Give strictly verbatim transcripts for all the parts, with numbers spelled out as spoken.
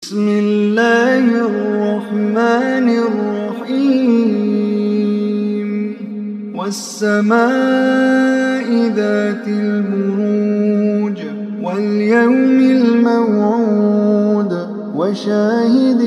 بسم الله الرحمن الرحيم والسماء ذات البروج واليوم الموعود وشاهد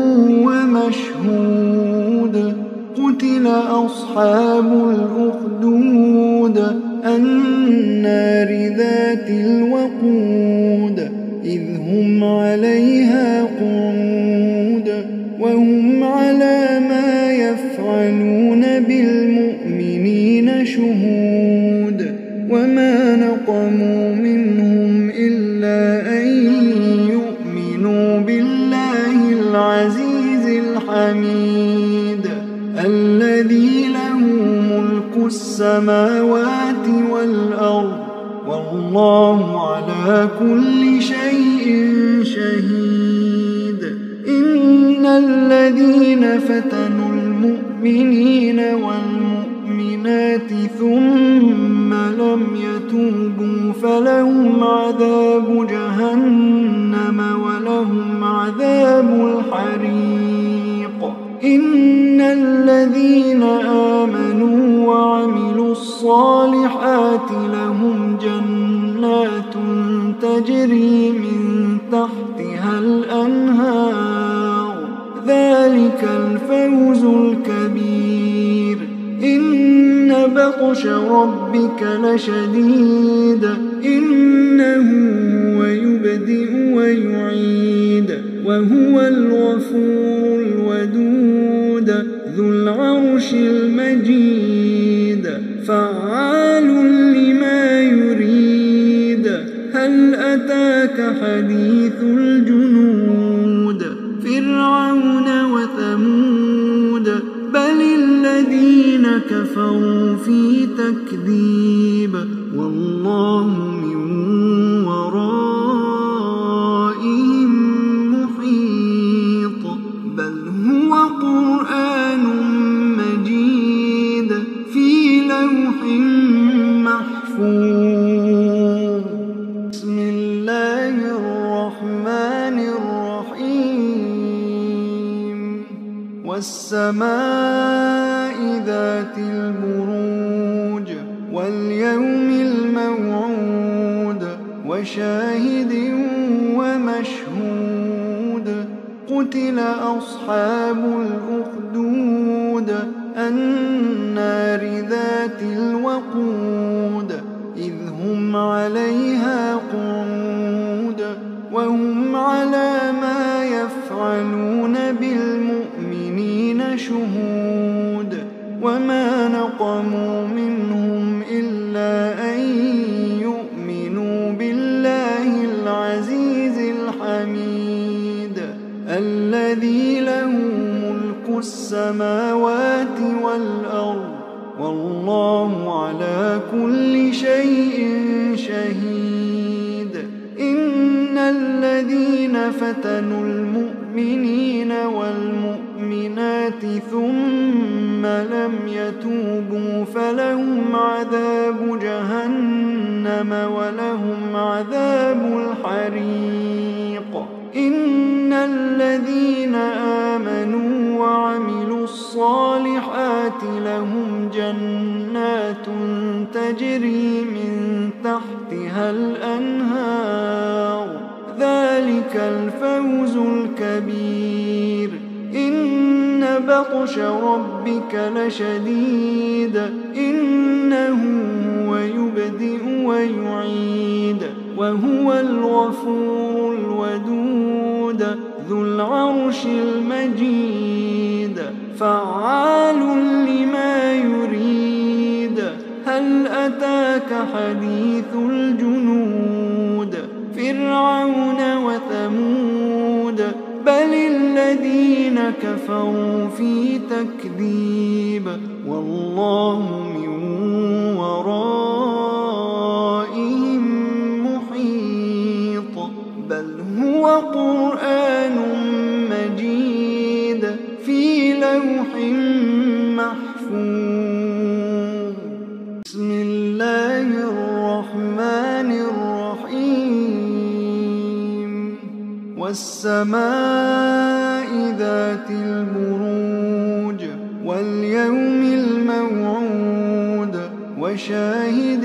ومشهود قتل أصحاب الأخدود النار ذات الوقود إذ هم عليها قعود وهم على ما يفعلون بالمؤمنين شهود وما نقموا منهم إلا أن يؤمنوا بالله العزيز الحميد الذي له ملك السماوات والأرض والله على كل شيء شهيد. إن الذين فتنوا المؤمنين والمؤمنات ثم لم يتوبوا فلهم عذاب جهنم ولهم عذاب الحريق. إن الذين آمنوا وعملوا الصالحات لهم جنات تجري من تحتها الأنهار ذلك الفوز الكبير. إن بطش ربك لشديد إنه هو يبدئ ويعيد وهو الغفور الودود ذو العرش المجيد فعال لما يريد. هل أتاك حديث الجنود فرعون وثمود بل الذين كفروا في تكذيب والله من ورائهم محيط بل هو قرآن مجيد في لوح محفوظ. بسم الله الرحمن الرحيم والسماء ذات البروج واليوم الموعود وشاهد ومشهود قتل أصحاب الأخدود النار ذات الوقود إذ هم عليها قعود وهم على ما يفعلون بالمؤمنين شهود وما نقموا منهم إلا أن يؤمنوا بالله العزيز الحميد الذي له ملك السماوات والأرض والله على كل شيء شهيد. إن الذين فتنوا المؤمنين والمؤمنات ثم لم يتوبوا فلهم عذاب جهنم ولهم عذاب الحريق. إن الذين آمنوا وعملوا الصالحات لهم جنات تجري من تحتها الأنهار ذلك الفوز الكبير. إن بطش ربك لشديد إنه هو يبدئ ويعيد وهو الغفور الودود ذو العرش المجيد فعال لما يريد. هل أتاك حديث الجنود فرعون وثمود بل الذين كفروا في تكذيب والله من ورائهم محيط بل هو قرآن مجيد في لوح محفوظ. بسم الله الرحمن الرحيم والسماء ذات البروج واليوم الموعود وشاهد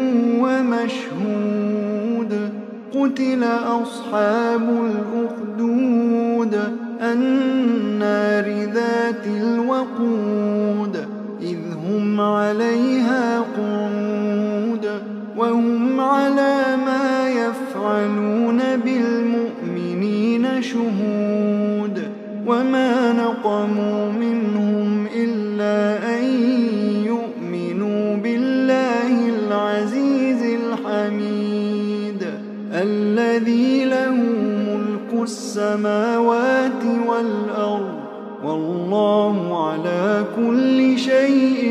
ومشهود قتل أصحاب الأخدود النار ذات الوقود إذ هم عليها قعود وهم على ما يفعلون بالمؤمنين شهود وما نقموا منهم إلا أن يؤمنوا بالله العزيز الحميد الذي له ملك السماوات والأرض والله على كل شيء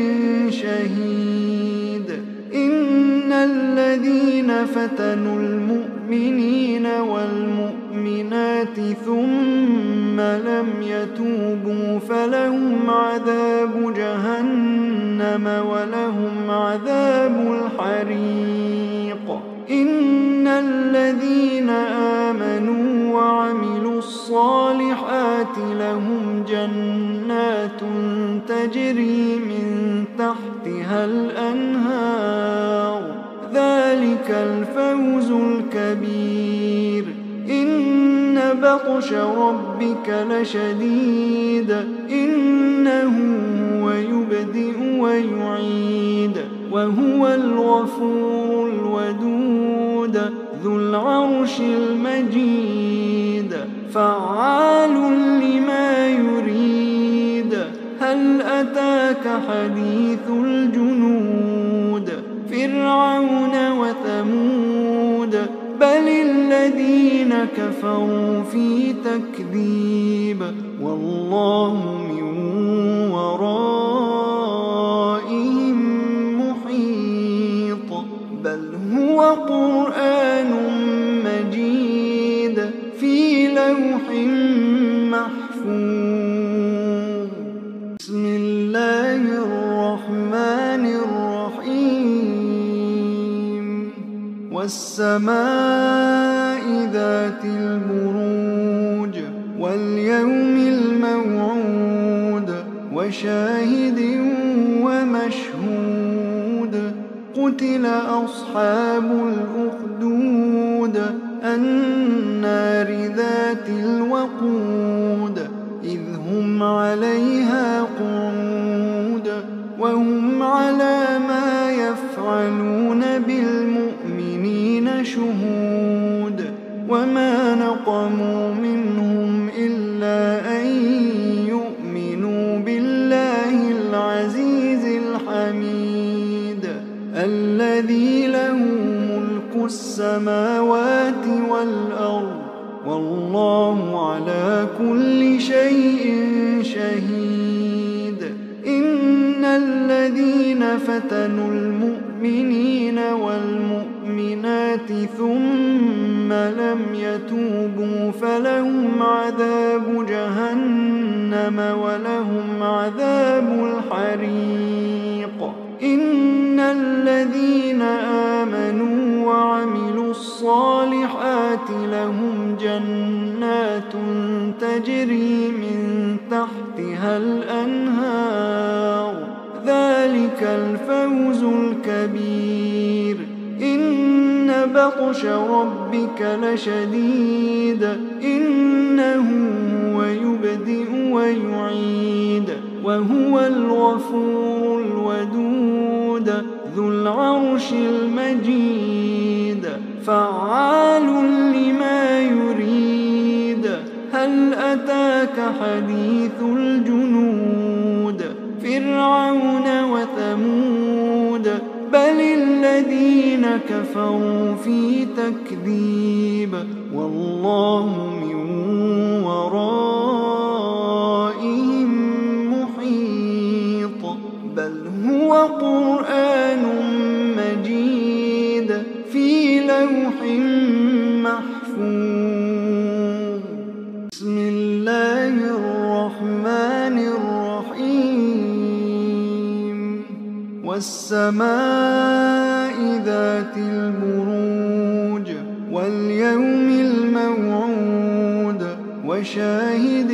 شهيد إن الذين فتنوا المؤمنين والمؤمنات ثم لم يتوبوا فلهم عذاب جهنم ولهم عذاب الحريق إن الذين آمنوا وعملوا الصالحات لهم جنات تجري من تحتها الأنهار ذلك الفوز الكبير إن بطش ربك لشديد إنه هو يبدئ ويعيد وهو الغفور الودود ذو العرش المجيد فعال لما يريد هل أتاك حديث الجنود فرعون وثمود بل الذين كفروا في تكذيب والله من ورائهم محيط بل هو قرآن مجيد في لوح محفوظ بسم الله الرحمن الرحيم والسماء ذات البروج واليوم الموعود وشاهد ومشهود قتل أصحاب الأخدود النار ذات الوقود إذ هم عليها قعود وهم على ما يفعلون بالمؤمنين شهود وما نقموا منهم إلا أن يؤمنوا بالله العزيز الحميد الذي له ملك السماوات والأرض والله على كل شيء شهيد إن الذين فتنوا المؤمنين والمؤمنات ثم لم يتوبوا فلهم عذاب جهنم ولهم عذاب الحريق إن الذين آمنوا وعملوا الصالحات لهم جنات تجري من تحتها الأنهار ذلك الفوز الكبير إن بطش ربك لشديد إنه هو يبدئ ويعيد وهو الغفور الودود ذو العرش المجيد فعال لما يريد هل أتاك حديث الجنود فرعون وثمود بل الذين كفروا في تكذيب والله من ورائهم محيط بل هو قرآن مجيد في لوح محفوظ بسم الله الرحمن الرحيم والسماء ذات البروج واليوم الموعود وشاهد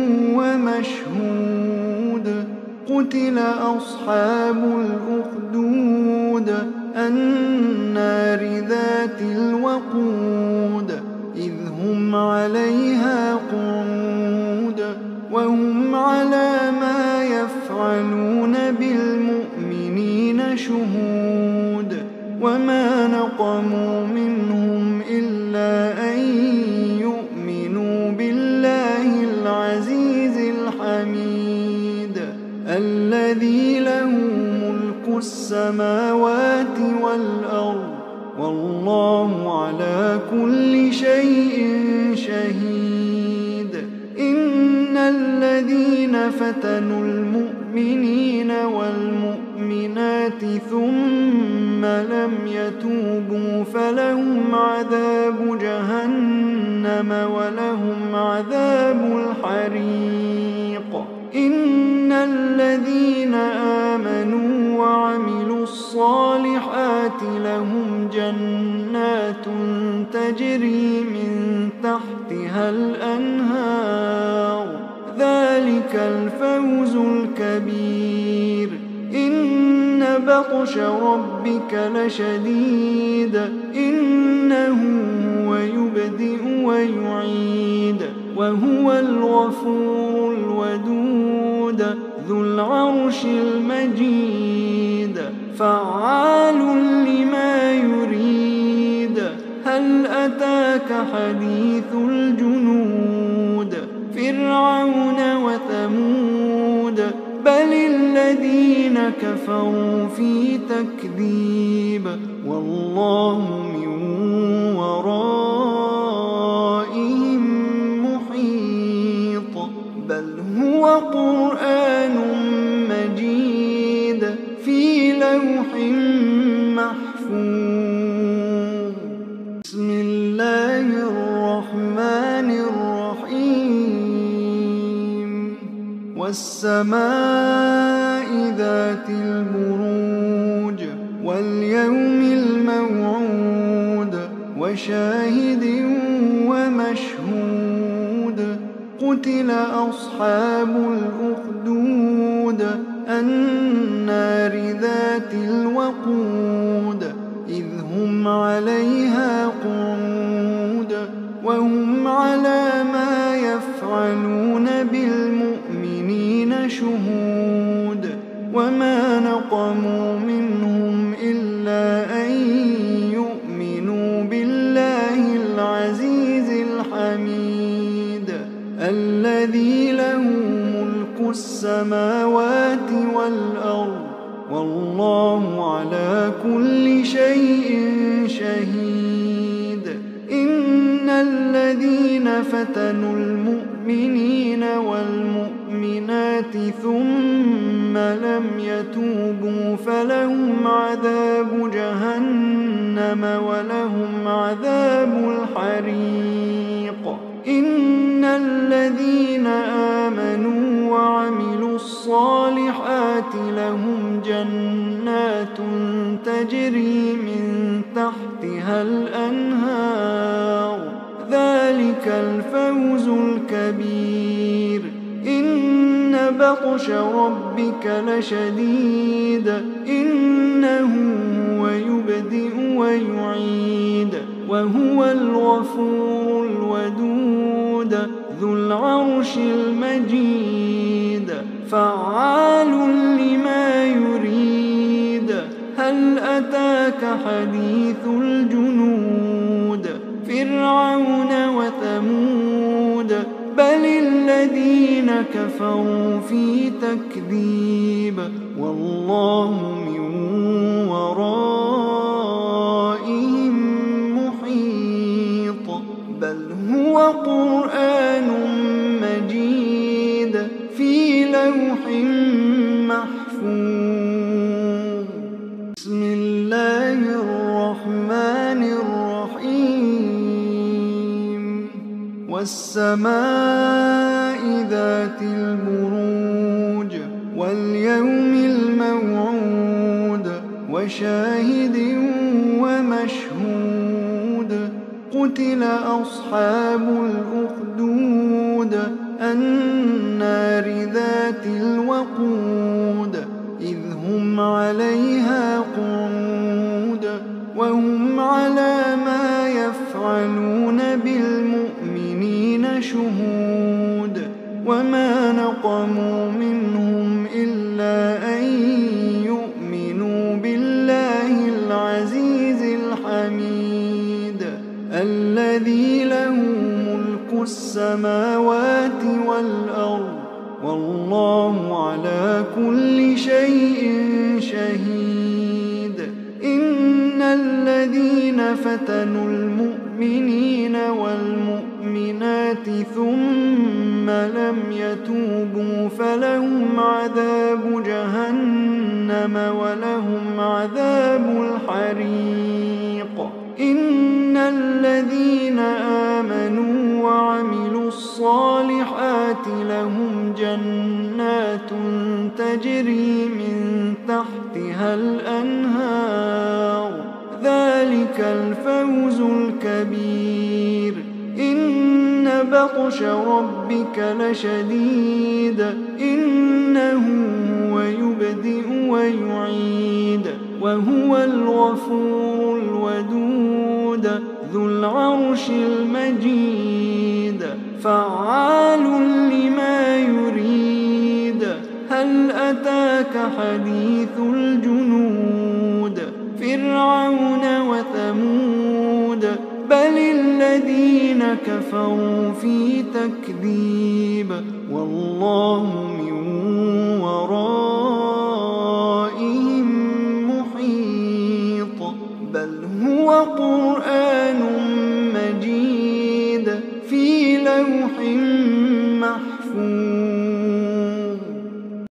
ومشهود قتل أصحاب الأخدود النار ذات الوقود إذ هم عليها قعود وهم على ما يفعلون بالمؤمنين شهود وما نقموا منهم إلا أن يؤمنوا بالله العزيز الحميد الذي له ملك السماوات والأرض والله على كل شيء شهيد إن الذين فتنوا المؤمنين والمؤمنات ثم لم يتوبوا فلهم عذاب جهنم ولهم عذاب الحريق إن الذين آمنوا وعملوا الصالحات لهم جنات تجري من تحتها الأنهار ذلك الفوز الكبير إن بطش ربك لشديد إنه هو يبدئ ويعيد وهو الغفور الودود ذو العرش المجيد فعال لما يريد هل أتاك حديث الجنود فرعون وثمود بل الذين كفروا في تكذيب والله من ورائهم محيط بل هو قرآن مجيد في لوح محفوظ بسم الله الرحمن الرحيم والسماء ذات البروج واليوم الموعود وشاهد ومشهود قتل أصحاب الأخدود النار ذات الوقود إذ هم عليها قعود وهم على ما يفعلون بالمؤمنين شهود وما نقموا منهم إلا أن يؤمنوا بالله العزيز الحميد الذي له ملك السماوات والأرض والله على كل شيء شهيد إن الذين فتنوا المؤمنين والمؤمنات ثم لم يتوبوا فلهم عذاب جهنم ولهم عذاب الحريق إن الذين آمنوا وعملوا الصالحات لهم جنات تجري من تحتها الأنهار ذلك الفوز الكبير إن بطش ربك لشديد إنه هو يبدئ ويعيد وهو الغفور الودود ذو العرش المجيد فعال لما يريد هل أتاك حديث الجنود فرعون وثمود بل الذين كفروا في تكذيب والله من ورائهم محيط بل هو قرآن مجيد في لوح محفوظ بسم الله الرحمن الرحيم والسماء ذات البروج واليوم الموعود وشاهد ومشهود قتل أصحاب الأخدود النار ذات الوقود إذ هم عليها قعود وهم على ما يفعلون بالمؤمنين شهود وما نقموا منهم إلا أن يؤمنوا بالله العزيز الحميد الذي له ملك السماوات والأرض والله على كل شيء شهيد إن الذين فتنوا المؤمنين والمؤمنات ثم لم يتوبوا فلهم عذاب جهنم ولهم عذاب الحريق إن الذين آمنوا وعملوا الصالحات لهم جنات تجري من تحتها الأنهار ذلك الفوز الكبير إن بطش ربك لشديد إنه هو يبدئ ويعيد وهو الغفور الودود ذو العرش المجيد فعال لما يريد هل أتاك حديث الجنود فرعون وثمود بل الذين كفروا في تكذيب والله من ورائهم محيط بل هو قرآن مجيد في لوح محفوظ